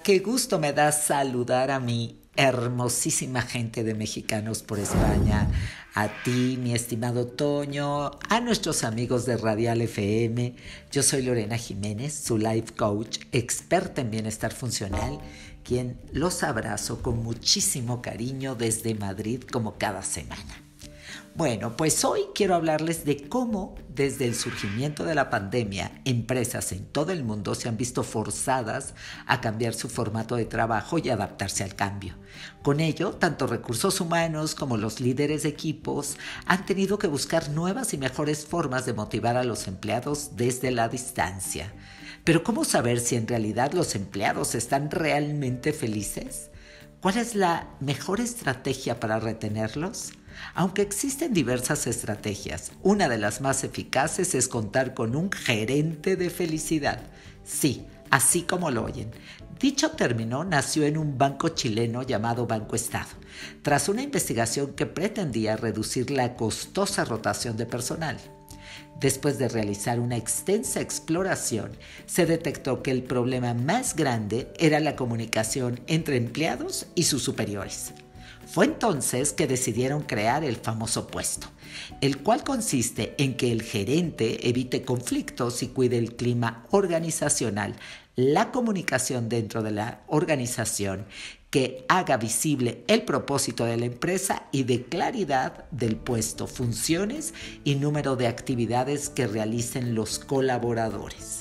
Qué gusto me da saludar a mi hermosísima gente de Mexicanos por España, a ti, mi estimado Toño, a nuestros amigos de Radial FM. Yo soy Lorena Jiménez, su life coach, experta en bienestar funcional, quien los abrazo con muchísimo cariño desde Madrid como cada semana. Bueno, pues hoy quiero hablarles de cómo desde el surgimiento de la pandemia, empresas en todo el mundo se han visto forzadas a cambiar su formato de trabajo y adaptarse al cambio. Con ello, tanto recursos humanos como los líderes de equipos han tenido que buscar nuevas y mejores formas de motivar a los empleados desde la distancia. Pero ¿cómo saber si en realidad los empleados están realmente felices? ¿Cuál es la mejor estrategia para retenerlos? Aunque existen diversas estrategias, una de las más eficaces es contar con un gerente de felicidad. Sí, así como lo oyen. Dicho término nació en un banco chileno llamado Banco Estado, tras una investigación que pretendía reducir la costosa rotación de personal. Después de realizar una extensa exploración, se detectó que el problema más grande era la comunicación entre empleados y sus superiores. Fue entonces que decidieron crear el famoso puesto, el cual consiste en que el gerente evite conflictos y cuide el clima organizacional, la comunicación dentro de la organización, que haga visible el propósito de la empresa y dé claridad del puesto, funciones y número de actividades que realicen los colaboradores.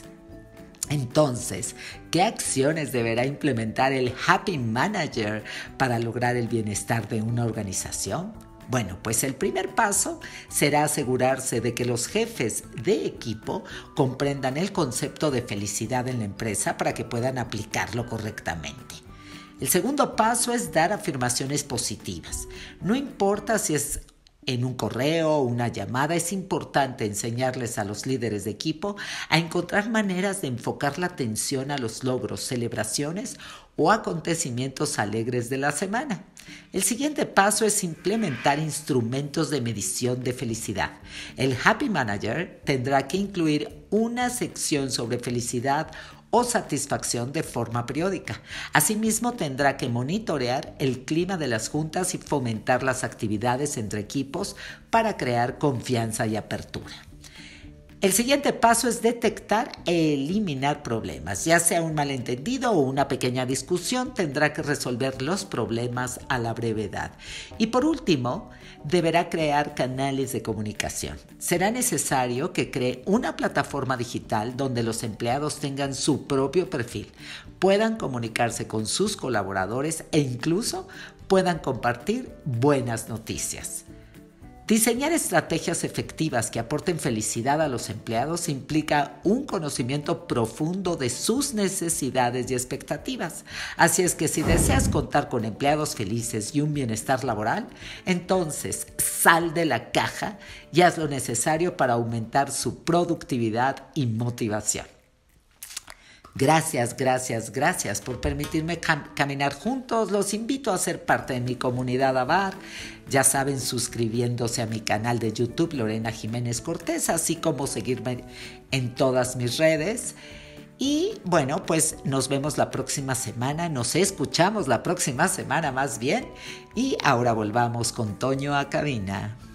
Entonces, ¿qué acciones deberá implementar el Happy Manager para lograr el bienestar de una organización? Bueno, pues el primer paso será asegurarse de que los jefes de equipo comprendan el concepto de felicidad en la empresa para que puedan aplicarlo correctamente. El segundo paso es dar afirmaciones positivas. No importa si es en un correo o una llamada, es importante enseñarles a los líderes de equipo a encontrar maneras de enfocar la atención a los logros, celebraciones o acontecimientos alegres de la semana. El siguiente paso es implementar instrumentos de medición de felicidad. El Happy Manager tendrá que incluir una sección sobre felicidad o satisfacción de forma periódica. Asimismo, tendrá que monitorear el clima de las juntas y fomentar las actividades entre equipos para crear confianza y apertura. El siguiente paso es detectar e eliminar problemas. Ya sea un malentendido o una pequeña discusión, tendrá que resolver los problemas a la brevedad. Y por último, deberá crear canales de comunicación. Será necesario que cree una plataforma digital donde los empleados tengan su propio perfil, puedan comunicarse con sus colaboradores e incluso puedan compartir buenas noticias. Diseñar estrategias efectivas que aporten felicidad a los empleados implica un conocimiento profundo de sus necesidades y expectativas. Así es que si deseas contar con empleados felices y un bienestar laboral, entonces sal de la caja y haz lo necesario para aumentar su productividad y motivación. Gracias por permitirme caminar juntos. Los invito a ser parte de mi comunidad AVAR. Ya saben, suscribiéndose a mi canal de YouTube, Lorena Jiménez Cortés, así como seguirme en todas mis redes. Y bueno, pues nos vemos la próxima semana, nos escuchamos la próxima semana más bien. Y ahora volvamos con Toño a cabina.